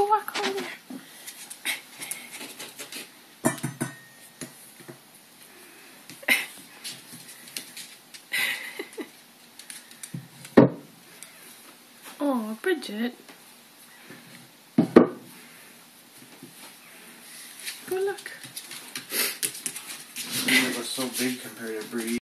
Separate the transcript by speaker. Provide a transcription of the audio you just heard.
Speaker 1: walk over there. Oh, Brigitte. Go look.
Speaker 2: It was so big compared to Brigitte.